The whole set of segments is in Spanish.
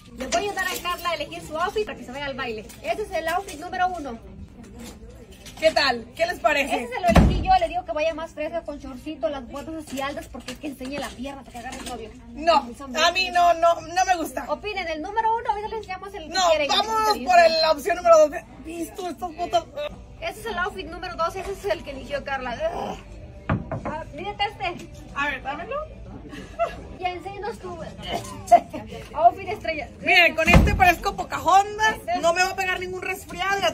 Le voy a ayudar a Carla a elegir su outfit para que se vaya al baile. Este es el outfit número 1. ¿Qué tal? ¿Qué les parece? Este se lo elegí yo, le digo que vaya más fresca con shortcito, las botas así altas porque es que enseñe la pierna para que agarre el novio. No, a mí no me gusta. Opinen, el número 1, ahorita les enseñamos el que No, quieren. vámonos por la opción número 2. ¿Visto estas botas? Este es el outfit número 2, ese es el que eligió Carla. Mírate este. A ver, dámelo. Ya enséñanos tu outfit estrella. Miren, con este parezco Pocahontas. No me va a pegar ningún resfriado. No,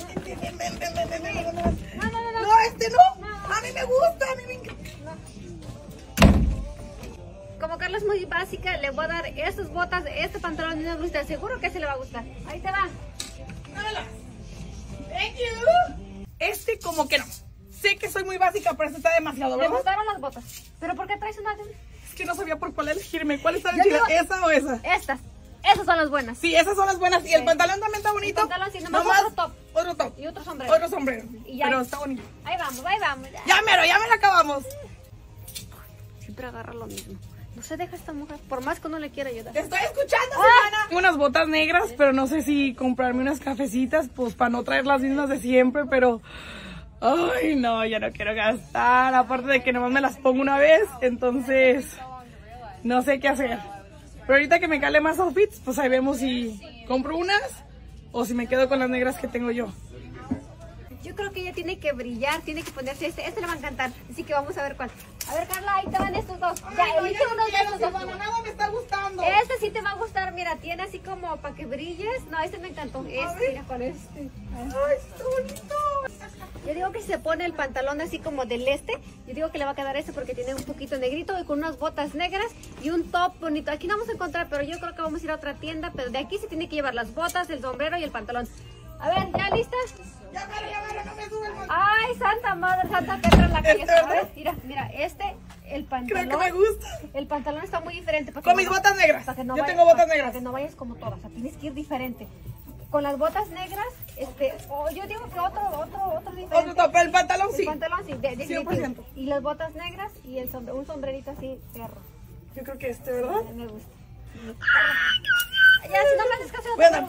este no. A mí me gusta, a mí me encanta. Como Carla es muy básica, le voy a dar estas botas, este pantalón y una blusita. Seguro que se le va a gustar. Ahí te va. Thank you. Este como que no. Sé que soy muy básica, pero este está demasiado, Le ¿verdad? gustaron las botas. ¿Pero por qué traes una? Es que no sabía por cuál elegirme. ¿Cuál está chida? ¿Esa o esa? Estas. Esas son las buenas. Sí, esas son las buenas. Y el pantalón también está bonito. El pantalón sí, nomás otro top. Otro top. Y otro sombrero. Otro sombrero. Y ya. Pero está bonito. Ahí vamos, ahí vamos. Ya me la acabamos. Siempre agarra lo mismo. No se deja esta mujer, por más que uno le quiera ayudar. Te estoy escuchando, Silvana. Tengo unas botas negras, pero no sé si comprarme unas cafecitas, pues para no traer las mismas de siempre, pero... Ay, no, ya no quiero gastar. Aparte de que nomás me las pongo una vez, entonces... No sé qué hacer. Pero ahorita que me cale más outfits, pues ahí vemos si compro unas o si me quedo con las negras que tengo yo. Yo creo que ella tiene que brillar, tiene que ponerse este le va a encantar. Así que vamos a ver cuál. A ver, Carla, ahí te van estos dos. Ya, elige uno de estos dos. Nada me está gustando. Este sí te va a gustar, mira, tiene así como para que brilles. No, este me encantó. Este, mira, con este. Ay, está bonito. Yo digo que si se pone el pantalón así como del yo digo que le va a quedar este porque tiene un poquito negrito y con unas botas negras y un top bonito. Aquí no vamos a encontrar, pero yo creo que vamos a ir a otra tienda, pero de aquí se tiene que llevar las botas, el sombrero y el pantalón. A ver, ¿ya listas? Ya, no me sube el pantalón. Ay, Santa Madre, Santa Petra en la calle. ¿Este, A ver, mira, el pantalón. Creo que me gusta. El pantalón está muy diferente. Con mis botas negras. Yo tengo botas negras. Para que no vayas como todas, o sea, tienes que ir diferente. Con las botas negras, yo digo que otro diferente. Otro top, pero el pantalón sí. El pantalón sí, de 100%. Y las botas negras y un sombrerito así, perro. Yo creo que ¿verdad? Me gusta. Ya, si no me haces caso, Voy a dar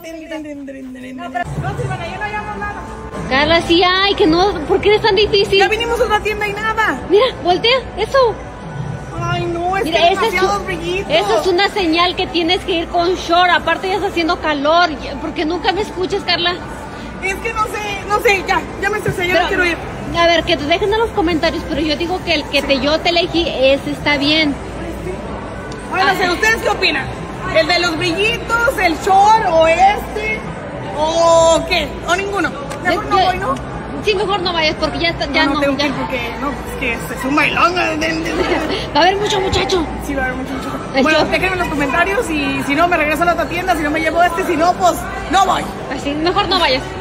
No, Silvana, ya no hayamos nada. Carla, sí hay, que no, ¿por qué es tan difícil? Ya vinimos a otra tienda y nada. Mira, voltea, eso. Ay, no, es Mira, que demasiados brillitos. Esa es una señal que tienes que ir con short. Aparte ya está haciendo calor. Porque nunca me escuchas, Carla. Es que no sé, ya me estresé, ya no quiero ir. A ver, que te dejen en los comentarios, pero yo digo que el que yo te elegí, ese está bien. Ay, no sé, ¿ustedes qué opinan? ¿El de los brillitos, el short o o qué? ¿O ninguno? Mejor no voy, ¿no? Sí, mejor no vayas porque ya no. Tengo que ir porque, no, es que es un bailón. Va a haber mucho muchacho. Sí, va a haber mucho muchacho. Bueno, déjenme en los comentarios y si no me regreso a la otra tienda, si no me llevo si no, pues no voy. Así, mejor no vayas.